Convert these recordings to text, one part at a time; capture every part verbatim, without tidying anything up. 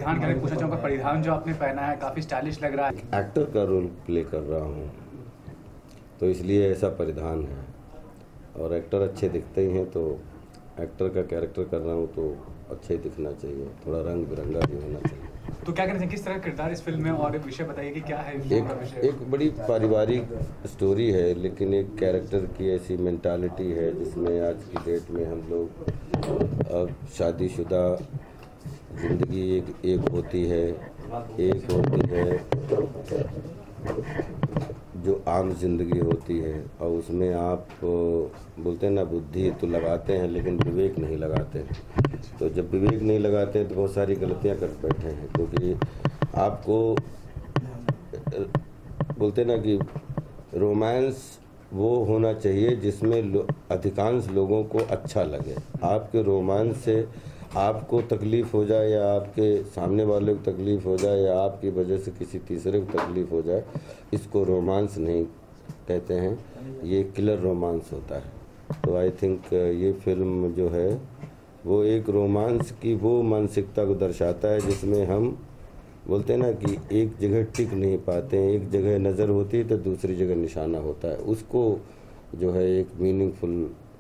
परिधान के बारे में पूछना चाहूँगा। परिधान जो आपने पहना है काफ़ी स्टाइलिश लग रहा है। एक्टर का रोल प्ले कर रहा हूँ तो इसलिए ऐसा परिधान है, और एक्टर अच्छे दिखते ही हैं तो एक्टर का कैरेक्टर कर रहा हूँ तो अच्छा ही दिखना चाहिए, थोड़ा रंग बिरंगा भी होना चाहिए। तो क्या कहना चाहिए, किस तरह का किरदार इस फिल्म में, और विषय बताइए कि क्या है एक विषय? एक बड़ी पारिवारिक स्टोरी है, लेकिन एक कैरेक्टर की ऐसी मेंटालिटी है जिसमें आज की डेट में हम लोग अब शादीशुदा ज़िंदगी एक एक होती है, एक होती है जो आम जिंदगी होती है, और उसमें आप बोलते हैं ना बुद्धि तो लगाते हैं लेकिन विवेक नहीं लगाते हैं। तो जब विवेक नहीं लगाते हैं तो बहुत सारी गलतियां कर बैठे हैं, क्योंकि आपको बोलते हैं ना कि रोमांस वो होना चाहिए जिसमें लो, अधिकांश लोगों को अच्छा लगे। आपके रोमांस से आपको तकलीफ़ हो जाए या आपके सामने वाले को तकलीफ़ हो जाए या आपकी वजह से किसी तीसरे को तकलीफ़ हो जाए, इसको रोमांस नहीं कहते हैं, ये किलर रोमांस होता है। तो आई थिंक ये फिल्म जो है वो एक रोमांस की वो मानसिकता को दर्शाता है जिसमें हम बोलते हैं ना कि एक जगह टिक नहीं पाते हैं, एक जगह नज़र होती है तो दूसरी जगह निशाना होता है। उसको जो है एक मीनिंगफुल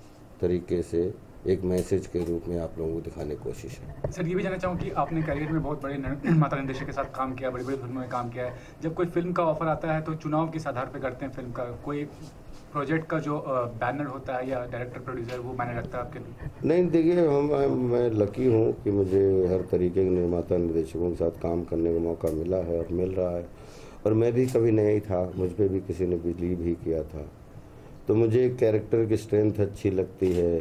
तरीके से एक मैसेज के रूप में आप लोगों को दिखाने की कोशिश है। सर ये भी जानना चाहूँ कि आपने करियर में बहुत बड़े निर्माता निर्देशक के साथ काम किया, बड़ी बड़ी फिल्मों में काम किया है। जब कोई फिल्म का ऑफर आता है तो चुनाव किस आधार पर करते हैं फिल्म का? कोई प्रोजेक्ट का जो बैनर होता है या डायरेक्टर प्रोड्यूसर वो मैंने रखता है आपके लिए? नहीं, देखिए हम मैं लकी हूँ कि मुझे हर तरीके के निर्माता निर्देशकों के साथ काम करने का मौका मिला है और मिल रहा है, और मैं भी कभी नहीं था, मुझ पर भी किसी ने बिलीव ही किया था। तो मुझे कैरेक्टर की स्ट्रेंथ अच्छी लगती है,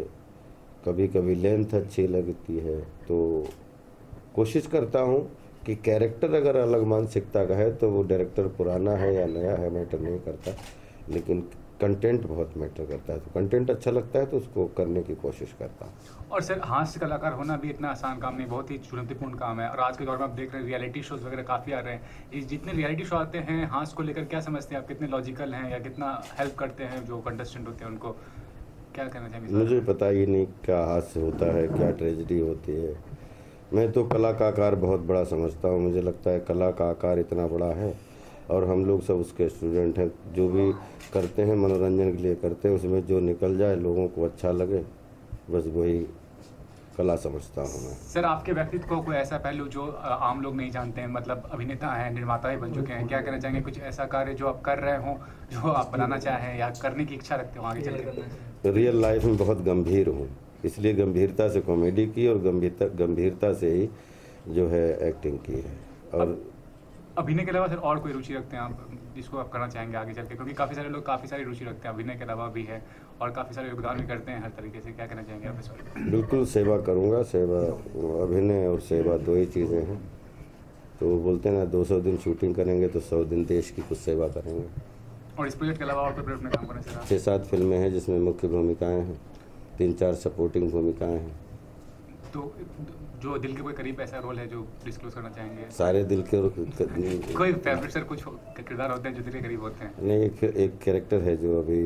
कभी कभी लेंथ अच्छी लगती है, तो कोशिश करता हूँ कि कैरेक्टर अगर अलग मानसिकता का है तो वो डायरेक्टर पुराना है या नया है मैटर नहीं करता, लेकिन कंटेंट बहुत मैटर करता है। तो कंटेंट अच्छा लगता है तो उसको करने की कोशिश करता हूँ। और सर हास्य कलाकार होना भी इतना आसान काम नहीं, बहुत ही चुनौतीपूर्ण काम है। और आज के दौर में आप देख रहे हैं रियलिटी शोज वगैरह काफ़ी आ रहे हैं। ये जितने रियलिटी शो आते हैं हास्य को लेकर क्या समझते हैं आप, कितने लॉजिकल हैं या कितना हेल्प करते हैं जो कंटेस्टेंट होते हैं उनको, क्या कहना चाहेंगे? मुझे पता ही नहीं क्या हास्य होता है, क्या ट्रेजेडी होती है। मैं तो कला का आकार बहुत बड़ा समझता हूँ। मुझे लगता है कला का आकार इतना बड़ा है और हम लोग सब उसके स्टूडेंट हैं। जो भी करते हैं मनोरंजन के लिए करते हैं, उसमें जो निकल जाए लोगों को अच्छा लगे, बस वही कला समझता हूँ मैं। सर आपके व्यक्तित्व को कोई ऐसा पहलू जो आम लोग नहीं जानते हैं, मतलब अभिनेता हैं, निर्माता भी बन चुके हैं, क्या कहना चाहेंगे? कुछ ऐसा कार्य जो आप कर रहे हो जो आप बनाना चाहें या करने की इच्छा रखते हो आगे चल के? रियल लाइफ में बहुत गंभीर हूँ, इसलिए गंभीरता से कॉमेडी की और गंभीरता गंभीरता से ही जो है एक्टिंग की है। और अभिनय के अलावा सर और कोई रुचि रखते हैं आप जिसको आप करना चाहेंगे आगे चल के? क्योंकि काफ़ी सारे लोग काफ़ी सारी रुचि रखते हैं, अभिनय के अलावा भी है और काफ़ी सारे योगदान भी करते हैं हर तरीके से, क्या कहना चाहेंगे आप इस पर? बिल्कुल सेवा करूँगा। सेवा, अभिनय और सेवा दो ही चीज़ें हैं। तो वो बोलते हैं ना, दो सौ दिन शूटिंग करेंगे तो सौ दिन देश की कुछ सेवा करेंगे। और इस प्रोजेक्ट के अलावा और कोई प्रोजेक्ट में काम करना चाहिए? छः सात फिल्में हैं जिसमें मुख्य भूमिकाएँ हैं, तीन चार सपोर्टिंग भूमिकाएँ हैं। तो जो दिल के कोई करीब ऐसा रोल है जो डिस्क्लोज करना चाहेंगे? सारे दिल के कोई फेवरेट सर कुछ किरदार होते हैं जो दिल के करीब होते हैं? नहीं, एक एक कैरेक्टर है जो अभी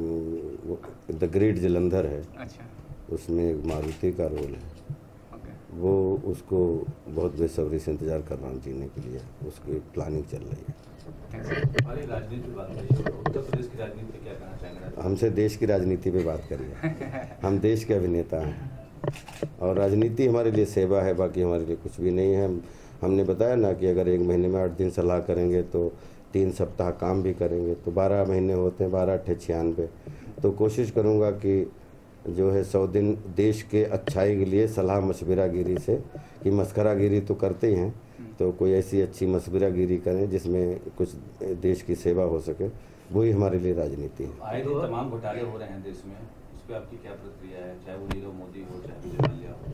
द ग्रेट जलंधर है। अच्छा। उसमें एक मारुति का रोल है। ओके। वो उसको बहुत बेसब्री से इंतजार कर रहा हूँ जीने के लिए, उसकी प्लानिंग चल रही है। राजनीति बात करिए, उत्तर प्रदेश की राजनीति पे क्या कहना चाहेंगे? हमसे देश की राजनीति पे बात करिए। हम देश के अभिनेता हैं और राजनीति हमारे लिए सेवा है, बाकी हमारे लिए कुछ भी नहीं है। हमने बताया ना कि अगर एक महीने में आठ दिन सलाह करेंगे तो तीन सप्ताह काम भी करेंगे, तो बारह महीने होते हैं, बारह अट्ठे छियानवे। तो कोशिश करूँगा कि जो है सौ दिन देश के अच्छाई के लिए सलाह मशवरागिरी से, कि मस्करागिरी तो करते ही हैं, तो कोई ऐसी अच्छी मशवरागिरी करें जिसमें कुछ देश की सेवा हो सके, वही हमारे लिए राजनीति है। आए दिन तमाम घोटाले हो रहे हैं देश में, उस पर आपकी क्या प्रतिक्रिया है? चाहे वो नीरव मोदी हो, चाहे विजय माल्या हो।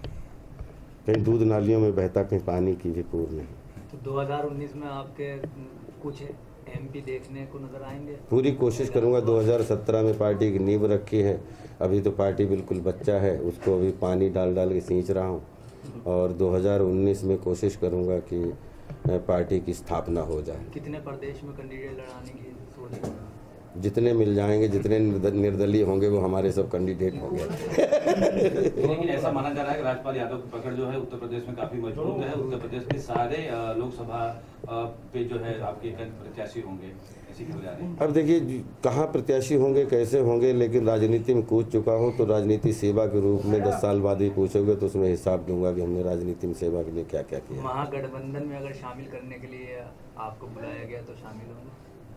कहीं दूध नालियों में बहता, कहीं पानी की भी पूर नहीं। तो दो हज़ार उन्नीस में आपके कुछ एमपी देखने को नजर आएंगे? पूरी कोशिश करूंगा। दो हज़ार सत्रह में पार्टी की नींव रखी है, अभी तो पार्टी बिल्कुल बच्चा है, उसको अभी पानी डाल डाल के सींच रहा हूं, और दो हज़ार उन्नीस में कोशिश करूंगा कि पार्टी की स्थापना हो जाए। कितने प्रदेश में कैंडिडेट लड़ाने की सोच? जितने मिल जाएंगे, जितने निर्द- निर्दलीय होंगे वो हमारे सब कैंडिडेट होंगे। लेकिन ऐसा माना जा रहा है कि राजपाल यादव की पकड़ जो है उत्तर प्रदेश में काफी मजबूत है। उत्तर प्रदेश के सारे अ, लोकसभा अ, पे जो है आपके प्रत्याशी होंगे, ऐसी खबर आ रही है। अब देखिए कहाँ प्रत्याशी होंगे, कैसे होंगे, लेकिन राजनीति में कूद चुका हूँ तो राजनीति सेवा के रूप में दस साल बाद ही पूछोगे तो उसमें हिसाब दूंगा कि हमने राजनीति में सेवा के लिए क्या क्या किया। महागठबंधन में अगर शामिल करने के लिए आपको बुलाया गया तो शामिल होंगे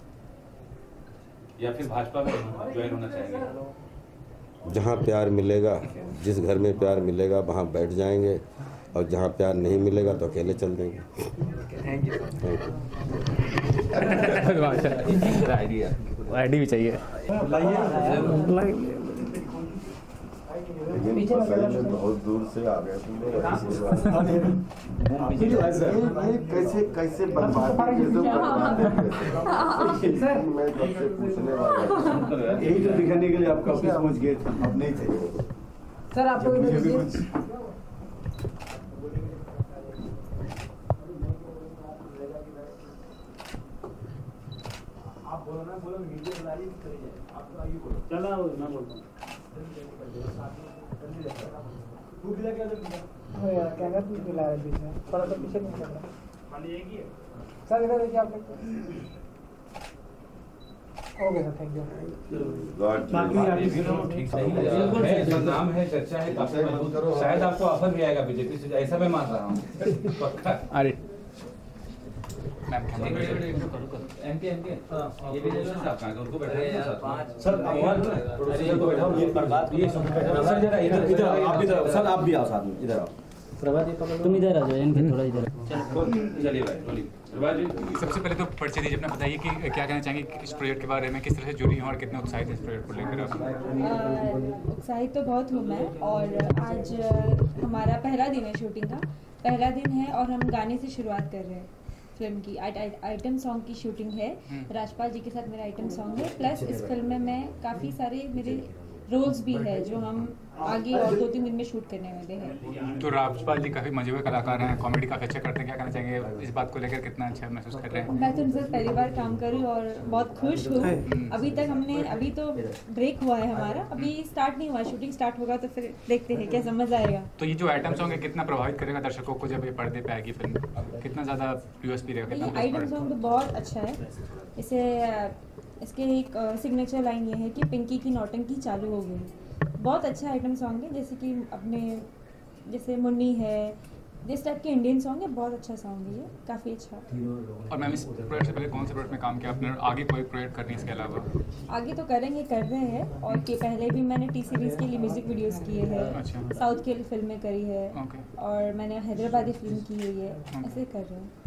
या फिर भाजपा में ज्वाइन होना चाहेंगे? जहाँ प्यार मिलेगा, जिस घर में प्यार मिलेगा वहाँ बैठ जाएंगे, और जहाँ प्यार नहीं मिलेगा तो अकेले चल देंगे। Thank you sir. आईडी भी चाहिए। बहुत दूर से आ गए कैसे कैसे मैं सबसे पूछने वाला यही तो दिखाने के लिए आपका ऑफिस पहुंच गए थे, अब नहीं थे सर। आपको मुझे भी कुछ आप बोलो ना, बोलो मीडिया बुला रही है, आप तो आइए बोलो। चला ना बोलता तू गिला क्या यार, कैमरा तू गिला रहा है बीच में, थोड़ा सा पीछे नहीं कर रहा। मान लीजिए कि सर इधर देखिए आप लोग। Okay sir, thank you. नाम है, चर्चा है काफी मजबूत, शायद आपको ऑफर भी आएगा बीजेपी से, ऐसा मैं मान रहा हूँ पक्का। अरे एमपी एमपी ये भी ले लो ना, आप उनको बैठा पाँच सर प्रोड्यूसर को बैठाओ, ये बात ये सर जरा इधर इधर आप भी इधर सर, आप भी आओ साथ में, इधर आओ। तुम इधर आ जाओ, इनके थोड़ा इधर। चलिए भाई बोलिए। प्रभात जी, सबसे पहले तो परिचय दीजिए अपना, बताइए कि क्या कहना चाहेंगे इस प्रोजेक्ट के बारे में, किस तरह से जुड़ी हैं और कितने उत्साहित हैं इस प्रोजेक्ट को लेकर आप? उत्साहित तो बहुत हूँ मैं, और आज अ, हमारा पहला दिन है शूटिंग का, पहला दिन है और हम गाने से शुरुआत कर रहे हैं। फिल्म की आइ, आइ, आइटम सॉन्ग की शूटिंग है, राजपाल जी के साथ मेरा आइटम सॉन्ग है, प्लस इस फिल्म में मैं काफ़ी सारे मेरे रोल्स भी है जो हम आगे और दो तीन दिन में शूट करने वाले हैं। तो राजपाल जी काफ़ी मजे हुए कलाकार हैं, कॉमेडी काफ़ी अच्छा करते हैं, क्या कहना चाहेंगे इस बात को लेकर, कितना अच्छा महसूस कर रहे हैं? मैं तो उनसे पहली बार काम कर रही हूँ और बहुत खुश हूँ। अभी तक हमने अभी तो ब्रेक हुआ है हमारा, अभी स्टार्ट नहीं हुआ, शूटिंग स्टार्ट होगा तो फिर देखते हैं क्या समझ आएगा। तो ये जो आइटम सॉन्ग है कितना प्रभावित करेगा दर्शकों को जब ये पर्दे पे आएगी फिल्म, कितना ज़्यादा यूएसपी रहेगा? ये कितना आइटम सॉन्ग तो बहुत अच्छा है। इसे इसके एक सिग्नेचर लाइन ये है कि पिंकी की नौटंकी चालू हो गई। बहुत अच्छा आइटम सॉन्ग है, जैसे कि अपने जैसे मुन्नी है, जिस टाइप के इंडियन सॉन्ग है, बहुत अच्छा सॉन्ग है ये, काफ़ी अच्छा। और मैम इस प्रोजेक्ट से पहले कौन से प्रोजेक्ट में काम किया आपने, और आगे कोई प्रोजेक्ट करनी इसके अलावा? आगे तो करेंगे, कर रहे हैं, और के पहले भी मैंने टी सीरीज़ के लिए म्यूज़िक वीडियोस किए हैं, अच्छा। साउथ के लिए फिल्में करी है, ओके। और मैंने हैदराबादी फिल्म की हुई है, ऐसे कर रहे हैं।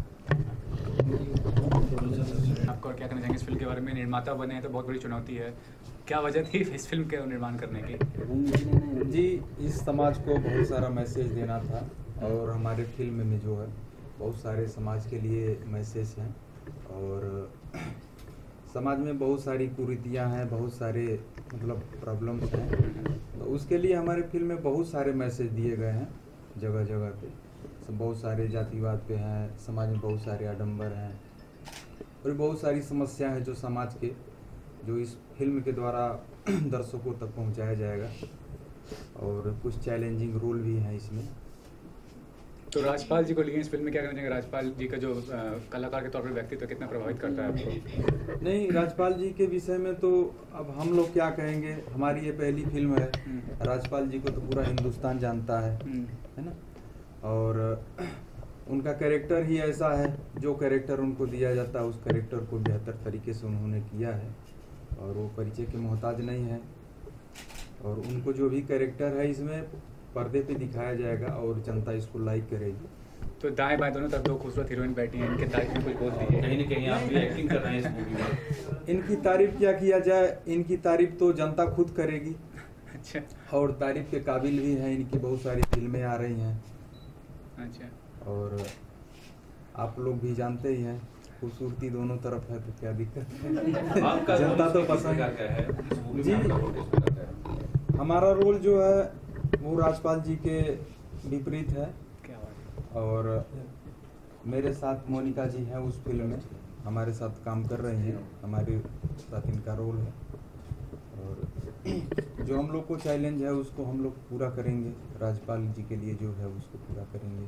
आपको और क्या कहना चाहेंगे इस फिल्म के बारे में? निर्माता बने हैं तो बहुत बड़ी चुनौती है, क्या वजह थी इस फिल्म के निर्माण करने की? जी, इस समाज को बहुत सारा मैसेज देना था, और हमारे फिल्म में जो है बहुत सारे समाज के लिए मैसेज हैं, और समाज में बहुत सारी कुरीतियाँ हैं, बहुत सारे मतलब प्रॉब्लम्स हैं, तो उसके लिए हमारे फिल्म में बहुत सारे मैसेज दिए गए हैं जगह जगह पे। बहुत सारे जातिवाद पे हैं, समाज में बहुत सारे आडंबर हैं, और बहुत सारी समस्या है जो समाज के, जो इस फिल्म के द्वारा दर्शकों तक पहुंचाया जाएगा, और कुछ चैलेंजिंग रोल भी हैं इसमें। तो राजपाल जी को लिए इस फिल्म में क्या कहना चाहेंगे? राजपाल जी का जो आ, कलाकार के तौर पर व्यक्तित्व कितना प्रभावित करता है आपको? नहीं, राजपाल जी के विषय में तो अब हम लोग क्या कहेंगे, हमारी ये पहली फिल्म है, राजपाल जी को तो पूरा हिंदुस्तान जानता है, है ना, और उनका कैरेक्टर ही ऐसा है, जो कैरेक्टर उनको दिया जाता है उस कैरेक्टर को बेहतर तरीके से उन्होंने किया है, और वो परिचय के मोहताज नहीं है, और उनको जो भी कैरेक्टर है इसमें पर्दे पे दिखाया जाएगा और जनता इसको लाइक करेगी। तो दाएं बाएं दोनों तरफ दो खूबसूरत हीरोइन बैठी हैं, इनके तारीफ में कुछ बोल दीजिए। कहीं ना कहीं आप भी एक्टिंग कर रहे हैं इस मूवी में। इनकी तारीफ क्या किया जाए, इनकी तारीफ तो जनता खुद करेगी। अच्छा, और तारीफ के काबिल भी हैं, इनकी बहुत सारी फिल्में आ रही हैं। अच्छा, और आप लोग भी जानते ही हैं, खूबसूरती दोनों तरफ है, तो क्या दिक्कत है। आपका जनता तो पसंद है इस मूवी जी। में, आपका रोल किस प्रकार का है? हमारा रोल जो है वो राजपाल जी के विपरीत है, क्या बात है। और मेरे साथ मोनिका जी हैं उस फिल्म में, हमारे साथ काम कर रहे हैं, हमारे साथ इनका रोल है। और जो हम लोग को चैलेंज है उसको हम लोग पूरा करेंगे, राजपाल जी के लिए जो है उसको पूरा करेंगे।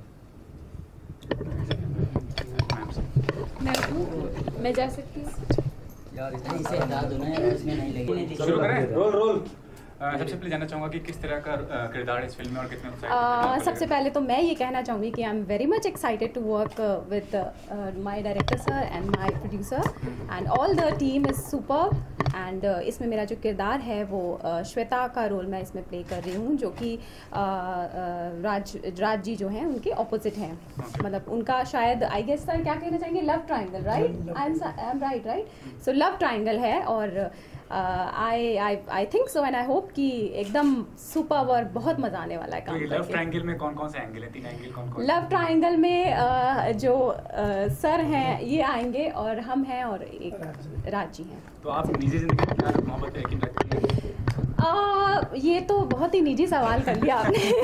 मैं मैं जा सकती हूँ? यार इसे हटा दो ना, इसमें नहीं लगी। शुरू करें? रोल रोल अ, सबसे पहले जानना चाहूँगा कि किस तरह का अ, किरदार है इस फिल्म में और कितने excited Uh, हैं? सबसे पहले तो मैं ये कहना चाहूँगी कि I am very much excited to work with my director sir and my producer and all the team is super. And इसमें मेरा जो किरदार है वो uh, श्वेता का रोल मैं इसमें प्ले कर रही हूँ, जो कि uh, uh, राज राज जी जो हैं उनके ऑपोजिट हैं। मतलब उनका शायद आई गेस सर क्या कहना चाहेंगे, love triangle, right? I am right right so love triangle है। और I I I think so and I hope कि एकदम सुपर और बहुत मजा आने वाला है तो काम ये लव करके। ट्रायंगल में कौन कौन से एंगल है? तीन एंगल कौन कौन? लव ट्रायंगल में uh, जो uh, सर हैं ये आएंगे और हम हैं और एक राज जी हैं। तो आप निजी जिंदगी में प्यार और मोहब्बत पे यकीन रखते हैं? आ, ये तो बहुत ही निजी सवाल कर लिया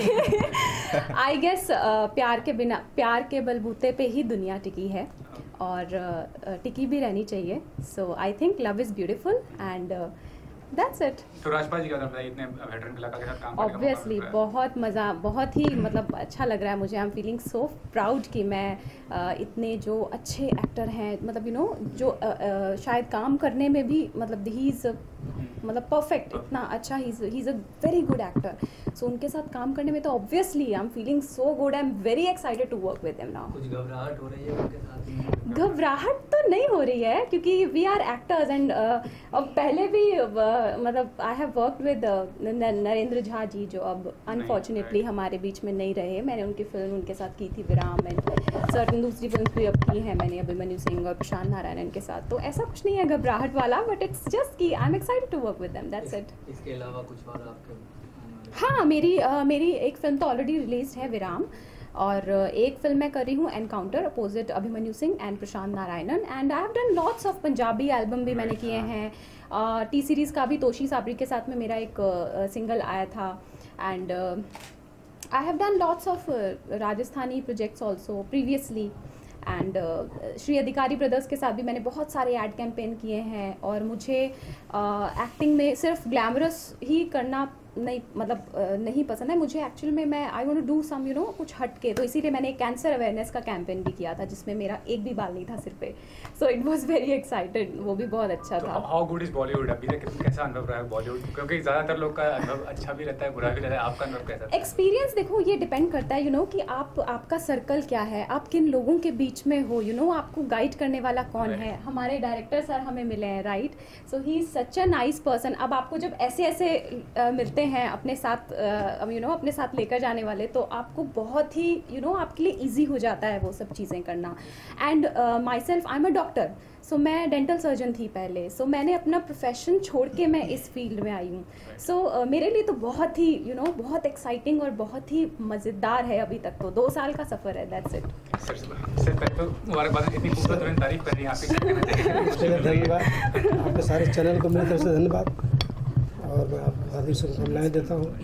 आपने। आई गेस प्यार के बिना, प्यार के बलबूते पे ही दुनिया टिकी है और uh, टिकी भी रहनी चाहिए। So I think love is beautiful and that's it. तो राजपाल जी का बताइए, इतने वेटरन कलाकार के साथ काम करने का मौका ऑब्वियसली मिल रहा है। बहुत मज़ा, बहुत ही मतलब अच्छा लग रहा है मुझे। I am feeling so proud कि मैं uh, इतने जो अच्छे एक्टर हैं, मतलब यू you नो know, जो uh, uh, शायद काम करने में भी मतलब ही इज़ मतलब परफेक्ट, इतना अच्छा, he is a very good actor. So उनके साथ काम करने में तो obviously I am feeling so good. I am very excited to work with them now. कुछ घबराहट हो रही है उनके साथ? घबराहट तो नहीं हो रही है क्योंकि वी आर एक्टर्स एंड अब पहले भी uh, मतलब I have worked with Narendra Jha ji, जो अब अनफॉर्चुनेटली हमारे बीच में नहीं रहे। मैंने उनकी फिल्म उनके साथ की थी विराम, एंड सर्टन दूसरी फिल्म भी अब की हैं मैंने अभिमन्यु सिंह और प्रशांत नारायणन के साथ। तो ऐसा कुछ नहीं है घबराहट वाला, बट इट्स जस्ट कि I am excited to work with them, that's it. इसके अलावा कुछ और आपके? हाँ, मेरी uh, मेरी एक फिल्म तो ऑलरेडी रिलीज है विराम, और एक फिल्म मैं कर रही हूँ encounter opposite Abhimanyu Singh and Prashant Narayanan. And I have done lots of Punjabi album भी मैंने किए हैं। टी सीरीज़ का भी तोशी साबरी के साथ में मेरा एक सिंगल uh, आया था। And I have done lots of Rajasthani projects also previously. And Shri Adhikari brothers के साथ भी मैंने बहुत सारे एड कैंपेन किए हैं। और मुझे एक्टिंग uh, में सिर्फ ग्लैमरस ही करना नहीं मतलब uh, नहीं पसंद है मुझे। एक्चुअल में मैं I want to do some you know कुछ हट के, तो इसीलिए मैंने एक कैंसर अवेयरनेस का कैंपेन भी किया था जिसमें मेरा एक भी बाल नहीं था सिर पे। So it was very excited, वो भी बहुत अच्छा तो था। How good is Bollywood? अभी तक कैसा अनुभव रहा है बॉलीवुड? क्योंकि ज्यादातर लोग का अनुभव अच्छा भी रहता है, बुरा भी रहता है, आपका अनुभव कैसा था? एक्सपीरियंस देखो, ये डिपेंड करता है यू you नो know, कि आप आपका सर्कल क्या है, आप किन लोगों के बीच में हो, यू नो आपको गाइड करने वाला कौन है। हमारे डायरेक्टर सर हमें मिले हैं, right? So he is such a nice person. अब आपको जब ऐसे ऐसे uh, मिलते हैं अपने साथ यू नो अपने साथ लेकर जाने वाले, तो आपको बहुत ही यू नो आपके लिए ईजी हो जाता है वो सब चीज़ें करना। And myself I am a doctor, so मैं डेंटल सर्जन थी पहले। सो so, मैंने अपना प्रोफेशन छोड़ के मैं इस फील्ड में आई हूँ। सो so, uh, मेरे लिए तो बहुत ही यू you नो know, बहुत एक्साइटिंग और बहुत ही मज़ेदार है। अभी तक तो दो साल का सफ़र है, दैट्स इट। सर सर पहले तो मुबारकबाद, इतनी खूबसूरत तारीफ कर रही हैं आपकी, क्या कहना चाहेंगे? धन्यवाद आपके सारे चैनल को मेरी तरफ से धन्यवाद, और मैं आपको हार्दिक शुभकामनाएं देता हूँ।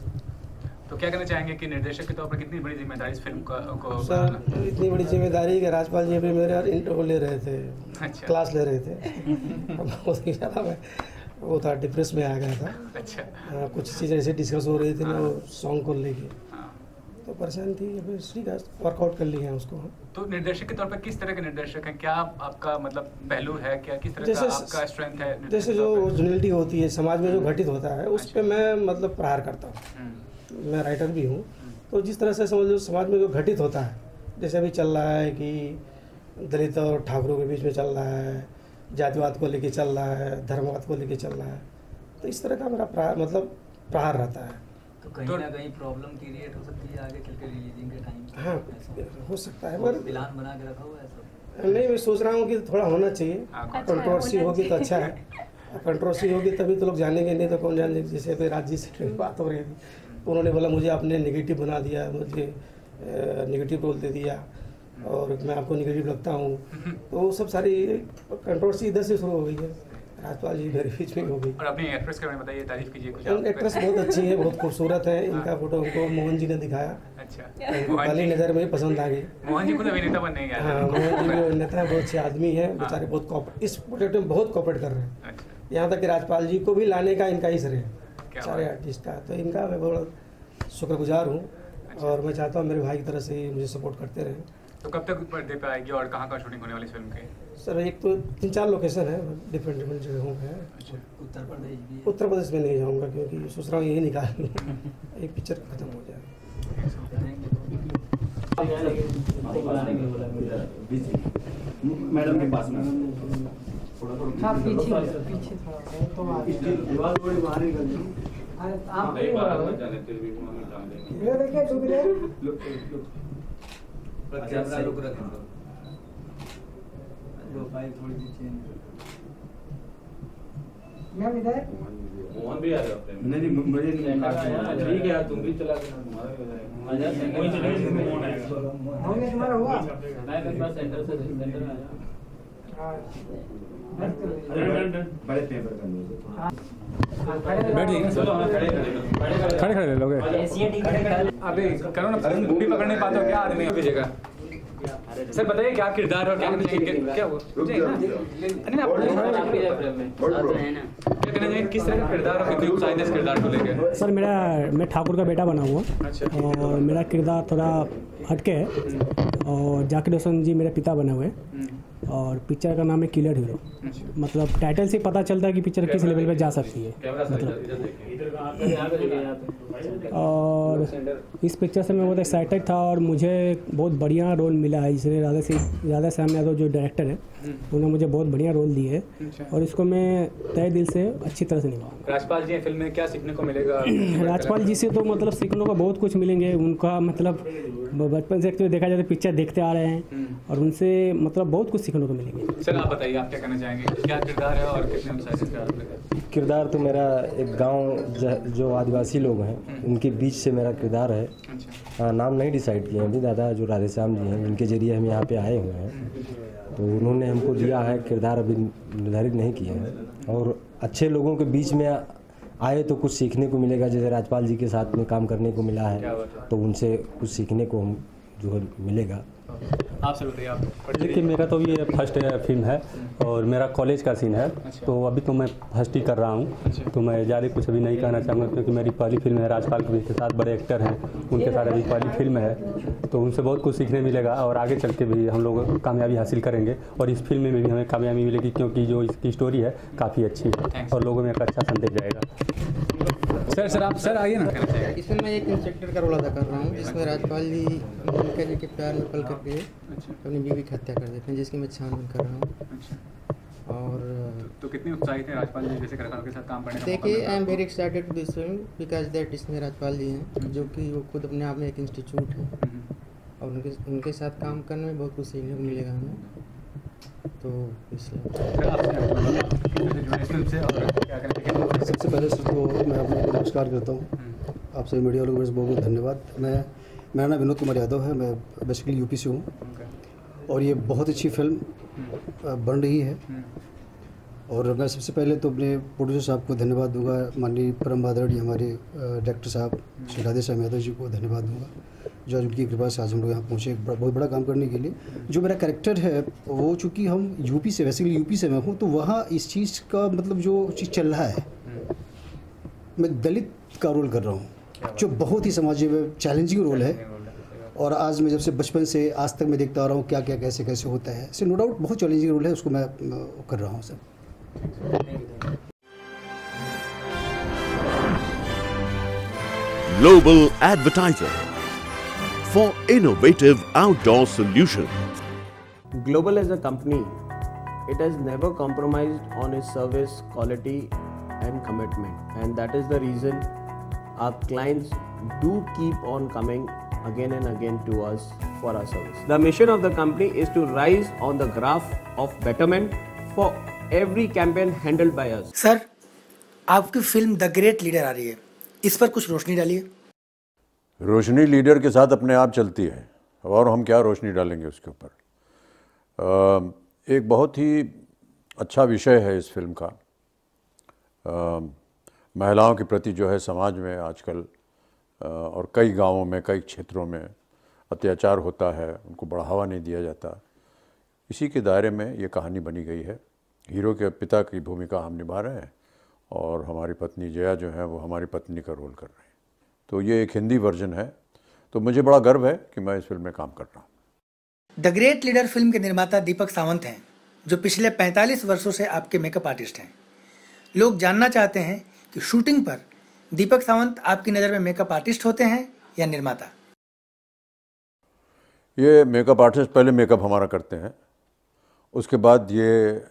तो क्या कहना चाहेंगे कि निर्देशक के तौर पर कितनी बड़ी जिम्मेदारी इस फिल्म का को सर, इतनी बड़ी जिम्मेदारी कि राजपाल जी भी मेरे और इंटरव्यू ले रहे थे, अच्छा। क्लास ले रहे थे। बहुत ही ज़्यादा मैं वो था, डिप्रेस में आ गया था। अच्छा। आ, कुछ चीज़ें ऐसे डिस्कस हो रही थी ना, वो सॉन्ग को लेके, हाँ। तो परेशान थी। फिर ठीक है, वर्कआउट कर लिए हैं उसको। तो निर्देशक के तौर पर किस तरह के निर्देशक हैं? क्या आपका मतलब पहलू है, क्या किस तरह जैसे का आपका स्ट्रेंथ है? जैसे जो ओरिजिनलिटी होती है समाज में, जो घटित होता है, उस पर मैं मतलब प्रहार करता हूँ। मैं राइटर भी हूँ, तो जिस तरह से समझ लो समाज में जो घटित होता है, जैसे अभी चल रहा है कि दलित और ठाकुरों के बीच में चल रहा है, जातिवाद को लेके चल रहा है, धर्मवाद को लेके चल रहा है, तो इस तरह का मेरा प्रहार मतलब प्रहार रहता है। तो कहीं ना कहीं प्रॉब्लम क्रिएट हो सकती है आगे चल के रिलीजिंग के टाइम? हाँ, हो सकता है, पर प्लान बना के रखा हुआ है सब? नहीं, मैं सोच रहा हूँ कि थोड़ा होना चाहिए। कंट्रोवर्सी होगी तो अच्छा है, कंट्रोवर्सी होगी तभी तो लोग जानेंगे, नहीं तो कौन जानेंगे। जैसे अभी राज जी से बात हो रही थी, उन्होंने बोला मुझे आपने नेगेटिव बना दिया, मुझे नेगेटिव रोल दे दिया और मैं आपको नेगेटिव लगता हूँ, तो वो सब सारी कंट्रोवर्सी इधर से शुरू हो गई है। राजपाल जी मेरे बीच में हो गई। और अपनी एक्ट्रेस के बारे में बताइए, तारीफ कीजिए कुछ। एक्ट्रेस बहुत अच्छी है, बहुत खूबसूरत है। इनका फोटो हमको मोहन जी ने दिखाया। अच्छा, पहली नज़र में पसंद आ गई। मोहन जी खुद अभिनेता बन नहीं गया। हाँ, मोहन जी भी अभिनेता है, बहुत अच्छे आदमी है बेचारे, बहुत कॉपरेट इस प्रोजेक्ट में बहुत कॉपरेट कर रहे हैं। यहाँ तक कि राजपाल जी को भी लाने का इनका ही श्रेय है सारे आर्टिस्ट का। तो इनका मैं बहुत शुक्रगुजार हूँ और मैं चाहता हूँ मेरे भाई की तरह से ही मुझे सपोर्ट करते रहें। तो कब तक पर्दे पे आएगी और कहाँ कहाँ शूटिंग होने वाली फिल्म के? सर एक तो तीन चार लोकेशन है, डिफरेंट डिफरेंट जगहों पे है। अच्छा, उत्तर प्रदेश भी? उत्तर प्रदेश में नहीं जाऊँगा क्योंकि सोच रहा हूँ यही निकाल एक पिक्चर खत्म हो जाए। मैडम के पास में हाँ, पीछे पीछे दीवार बड़ी बाहर निकल गई। आप ये देखिए डूब रहे कैमरा लुक रखें तो प्रोफाइल थोड़ी सी चेंज। मैम इधर मोहन भी आ रहे हैं। नहीं नहीं मुझे नहीं, ठीक है यार, तुम भी चला के तुम्हारा भी हो जाएगा। वही चलेगा, मोहन आएगा। हो गया तुम्हारा हुआ? मैं मेरे पास सेंटर से सेंटर में आ जा। हाँ, बड़े पेपर का न्यूज़ बैठ जाइए, चलो हाँ, खड़े खड़े खड़े खड़े ले लोगे। अभी करो ना, भी पकड़ नहीं पाते हो क्या आदमी अभी जगह। सर बताइए क्या किरदार और क्या क्या वो नहीं आप क्या कहना चाहिए, किस तरह का किरदार और कितनी उत्साहित है इस किरदार को लेकर? सर मेरा मैं ठाकुर का बेटा बना हुआ। अच्छा। और मेरा किरदार थोड़ा हटके है और जाकिर हुसैन जी मेरे पिता बने हुए और पिक्चर का नाम है किलर हीरो। मतलब टाइटल से पता चलता है कि पिक्चर किस लेवल पे जा सकती है मतलब। और इस पिक्चर से मैं बहुत एक्साइटेड था और मुझे बहुत बढ़िया रोल मिला है, जिसने राधा से राधा श्याम यादव जो डायरेक्टर है उन्होंने मुझे बहुत बढ़िया रोल दिए है और इसको मैं तय दिल से अच्छी तरह से निभाऊंगा। राजपाल जी फिल्म में क्या सीखने को मिलेगा? राजपाल जी से तो मतलब सीखने को बहुत कुछ मिलेंगे। उनका मतलब बचपन से तो देखा जाए तो पिक्चर देखते आ रहे हैं और उनसे मतलब बहुत कुछ सीखने को मिलेंगे। सर आप बताइए, आप क्या कहना चाहेंगे, क्या किरदार है और कितने उत्साहित? किरदार तो मेरा एक गांव जो आदिवासी लोग हैं उनके बीच से मेरा किरदार है। हाँ, नाम नहीं डिसाइड किए हैं अभी। दादा जो राधेश्याम जी हैं उनके जरिए हम यहाँ पे आए हुए हैं, तो उन्होंने हमको दिया है किरदार, अभी निर्धारित नहीं किए हैं। और अच्छे लोगों के बीच में आए तो कुछ सीखने को मिलेगा, जैसे राजपाल जी के साथ में काम करने को मिला है तो उनसे कुछ सीखने को हम जो है मिलेगा। आप सर बताइए, आप देखिए मेरा तो ये फर्स्ट फिल्म है और मेरा कॉलेज का सीन है। अच्छा। तो अभी तो मैं फर्स्ट ही कर रहा हूँ। अच्छा। तो मैं ज़्यादा कुछ अभी नहीं कहना चाहूँगा क्योंकि मेरी पहली फिल्म है। राजपाल के साथ बड़े एक्टर हैं, उनके साथ अभी पहली फिल्म है तो उनसे बहुत कुछ सीखने मिलेगा और आगे चल के भी हम लोग कामयाबी हासिल करेंगे और इस फिल्म में भी हमें कामयाबी मिलेगी क्योंकि जो इसकी स्टोरी है काफ़ी अच्छी है और लोगों में एक अच्छा संदेश जाएगा। सर सर आप सर आइए ना। इसमें मैं एक इंस्पेक्टर का रोल अदा कर रहा हूँ जिसमें राजपाल जी उनका जी के प्यार में पल करके अपनी बीवी की हत्या कर देते हैं, जिसकी मैं छानबीन कर रहा हूँ। और तो, तो कितनी उत्साहित है राजपाल जी जैसे कलाकारों के साथ काम करने का? देखिए I am very excited to this film because that इसमें राजपाल जी हैं जो कि वो खुद अपने आप में एक इंस्टीट्यूट है और उनके उनके साथ काम करने में बहुत कुछ सीखने को मिलेगा हमें। तो इसलिए सबसे पहले तो मैं आपको नमस्कार करता हूँ, आप सभी मीडिया वालों को बहुत बहुत धन्यवाद। मैं मेरा नाम विनोद कुमार यादव है, मैं बेसिकली यूपी से हूँ और ये बहुत अच्छी फिल्म बन रही है। और मैं सबसे पहले तो अपने प्रोड्यूसर साहब को धन्यवाद दूंगा, माननीय परम आदरणीय हमारे डायरेक्टर साहब श्री राधेश्याम यादव जी को धन्यवाद दूंगा जो आज उनकी कृपा से आज हम लोग यहाँ पहुँचे एक बहुत बड़ा काम करने के लिए। जो मेरा कैरेक्टर है वो चूँकि हम यूपी से बेसिकली यूपी से मैं हूँ तो वहाँ इस चीज़ का मतलब जो चीज़ चल रहा है, मैं दलित का रोल कर रहा हूँ जो बहुत ही समाज में चैलेंजिंग रोल है। और आज मैं जब से बचपन से आज तक मैं देखता आ रहा हूँ क्या क्या कैसे कैसे होता है, इससे नो डाउट बहुत चैलेंजिंग रोल है, उसको मैं कर रहा हूँ sir. Global Advertiser for innovative outdoor solutions. Global as a company, it has never compromised on its service quality and commitment, and that is the reason our clients do keep on coming again and again to us for our service. The mission of the company is to rise on the graph of betterment for every campaign handled by us. Sir, आपकी film the great leader आ रही है, इस पर कुछ रोशनी डालिए। रोशनी leader के साथ अपने आप चलती है और हम क्या रोशनी डालेंगे उसके ऊपर। एक बहुत ही अच्छा विषय है इस फिल्म का महिलाओं के प्रति जो है समाज में आजकल आ, और कई गांवों में कई क्षेत्रों में अत्याचार होता है, उनको बढ़ावा नहीं दिया जाता। इसी के दायरे में ये कहानी बनी गई है। हीरो के पिता की भूमिका हम निभा रहे हैं और हमारी पत्नी जया जो है वो हमारी पत्नी का रोल कर रहे हैं। तो ये एक हिंदी वर्जन है, तो मुझे बड़ा गर्व है कि मैं इस फिल्म में काम कर रहा हूँ। द ग्रेट लीडर फिल्म के निर्माता दीपक सावंत हैं, जो पिछले पैंतालीस वर्षों से आपके मेकअप आर्टिस्ट हैं। लोग जानना चाहते हैं कि शूटिंग पर दीपक सावंत आपकी नज़र में मेकअप आर्टिस्ट होते हैं या निर्माता? ये मेकअप आर्टिस्ट पहले मेकअप हमारा करते हैं, उसके बाद ये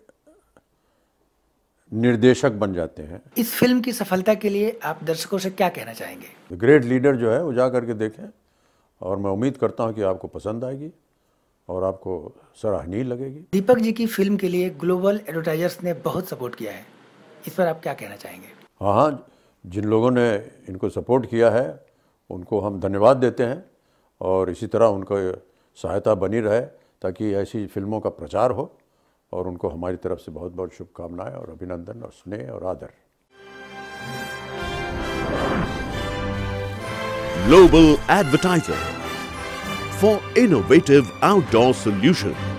निर्देशक बन जाते हैं। इस फिल्म की सफलता के लिए आप दर्शकों से क्या कहना चाहेंगे? द ग्रेट लीडर जो है वो जा करके देखें और मैं उम्मीद करता हूँ कि आपको पसंद आएगी और आपको सराहनीय लगेगी। दीपक जी की फिल्म के लिए ग्लोबल एडवर्टाइजर्स ने बहुत सपोर्ट किया है, इस पर आप क्या कहना चाहेंगे? हाँ हाँ, जिन लोगों ने इनको सपोर्ट किया है उनको हम धन्यवाद देते हैं और इसी तरह उनको सहायता बनी रहे ताकि ऐसी फिल्मों का प्रचार हो, और उनको हमारी तरफ से बहुत बहुत शुभकामनाएं और अभिनंदन और स्नेह और आदर। Global Advertiser for innovative outdoor solutions.